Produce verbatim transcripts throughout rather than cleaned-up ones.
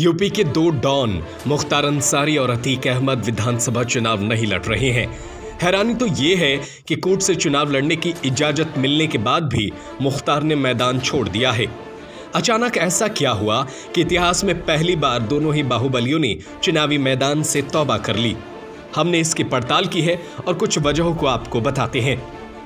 UP के दो don Mukhtar Ansari और अतीक अहमद विधानसभा चुनाव नहीं लड़ रहे हैं। हैरानी तो ये है कि कोर्ट से चुनाव लड़ने की इजाजत मिलने के बाद भी मुख्तार ने मैदान छोड़ दिया है। अचानक ऐसा क्या हुआ कि इतिहास में पहली बार दोनों ही बाहुबलियों ने चुनावी मैदान से तौबा कर ली। हमने इसकी पड़ताल की है और कुछ वजहों को आपको बताते हैं।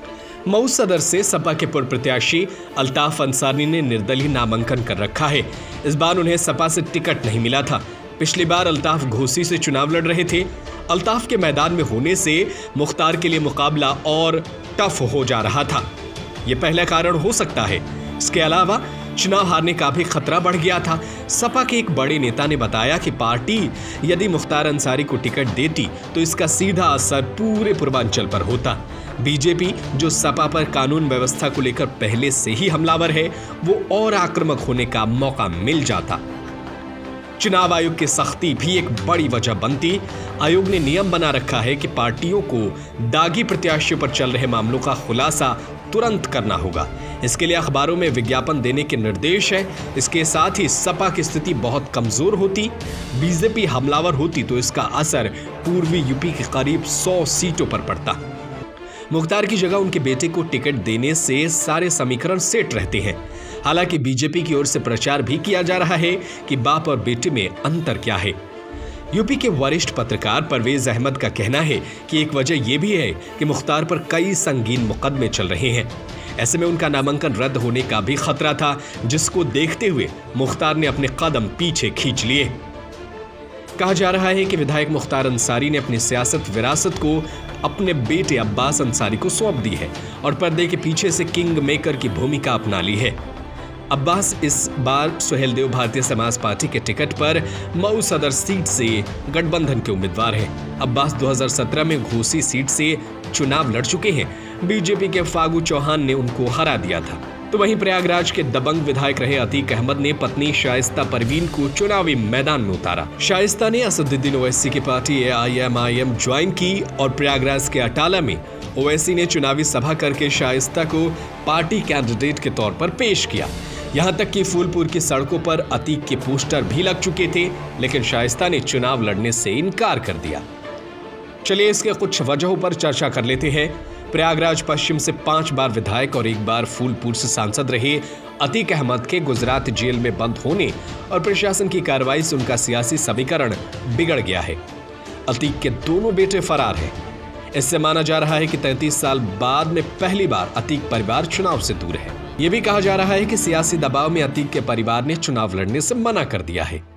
मऊ सदर से सपा के पूर्व प्रत्याशी अल्ताफ अंसारी ने निर्दलीय नामांकन कर रखा है। इस बार उन्हें सपा से टिकट नहीं मिला था। पिछली बार अल्ताफ घोसी से चुनाव लड़ रहे थे। अल्ताफ के मैदान में होने से मुख्तार के लिए मुकाबला और टफ हो जा रहा था। ये पहला कारण हो सकता है। इसके अलावा चुनाव हारने का भी खतरा बढ़ गया था। सपा के एक बड़े नेता ने बताया कि पार्टी यदि मुख्तार अंसारी को टिकट देती तो इसका सीधा असर पूरे पूर्वांचल पर होता। बीजेपी जो सपा पर कानून व्यवस्था को लेकर पहले से ही हमलावर है, वो और आक्रामक होने का मौका मिल जाता। चुनाव आयोग की सख्ती भी एक बड़ी वजह बनती। आयोग ने नियम बना रखा है कि पार्टियों को दागी प्रत्याशियों पर चल रहे मामलों का खुलासा तुरंत करना होगा। इसके लिए अखबारों में विज्ञापन देने के निर्देश है। इसके साथ ही सपा की स्थिति बहुत कमजोर होती। बीजेपी हमलावर होती तो इसका असर पूर्वी यूपी के करीब सौ सीटों पर पड़ता। मुख्तार की जगह उनके बेटे को टिकट देने से सारे समीकरण सेट रहते हैं। हालांकि बीजेपी की ओर से प्रचार भी किया जा रहा है कि बाप और बेटे में अंतर क्या है। यूपी के वरिष्ठ पत्रकार परवेज अहमद का कहना है कि एक वजह यह भी है कि मुख्तार पर कई संगीन मुकदमे चल रहे हैं। ऐसे में उनका नामांकन रद्द होने का भी खतरा था, जिसको देखते हुए मुख्तार ने अपने कदम पीछे खींच लिए। कहा जा रहा है कि विधायक मुख्तार अंसारी ने अपनी सियासत विरासत को अपने बेटे अब्बास अंसारी को सौंप दी है और पर्दे के पीछे से किंग मेकर की भूमिका अपना ली है। अब्बास इस बार सुहेलदेव भारतीय समाज पार्टी के टिकट पर मऊ सदर सीट से गठबंधन के उम्मीदवार हैं। अब्बास दो हज़ार सत्रह में घोसी सीट से चुनाव लड़ चुके हैं। बीजेपी के फागू चौहान ने उनको हरा दिया था। तो वहीं प्रयागराज के दबंग विधायक रहे अतीक अहमद ने पत्नी शाइस्ता परवीन को चुनावी मैदान में उतारा। शाइस्ता ने असदुद्दीन ओवैसी की party A I M I M join की और प्रयागराज के अटाला में ओवैसी ने चुनावी सभा करके शाइस्ता को पार्टी कैंडिडेट के तौर पर पेश किया। यहाँ तक कि फूलपुर की सड़कों पर अतीक के पोस्टर भी लग चुके थे, लेकिन शाइस्ता ने चुनाव लड़ने से इनकार कर दिया। चलिए इसके कुछ वजहों पर चर्चा कर लेते हैं। प्रयागराज पश्चिम से पांच बार विधायक और एक बार फूलपुर से सांसद रहे अतीक अहमद के गुजरात जेल में बंद होने और प्रशासन की कार्रवाई से उनका सियासी समीकरण बिगड़ गया है। अतीक के दोनों बेटे फरार हैं। इससे माना जा रहा है कि तैंतीस साल बाद में पहली बार अतीक परिवार चुनाव से दूर है। यह भी कहा जा रहा है कि सियासी दबाव में अतीक के परिवार ने चुनाव लड़ने से मना कर दिया है।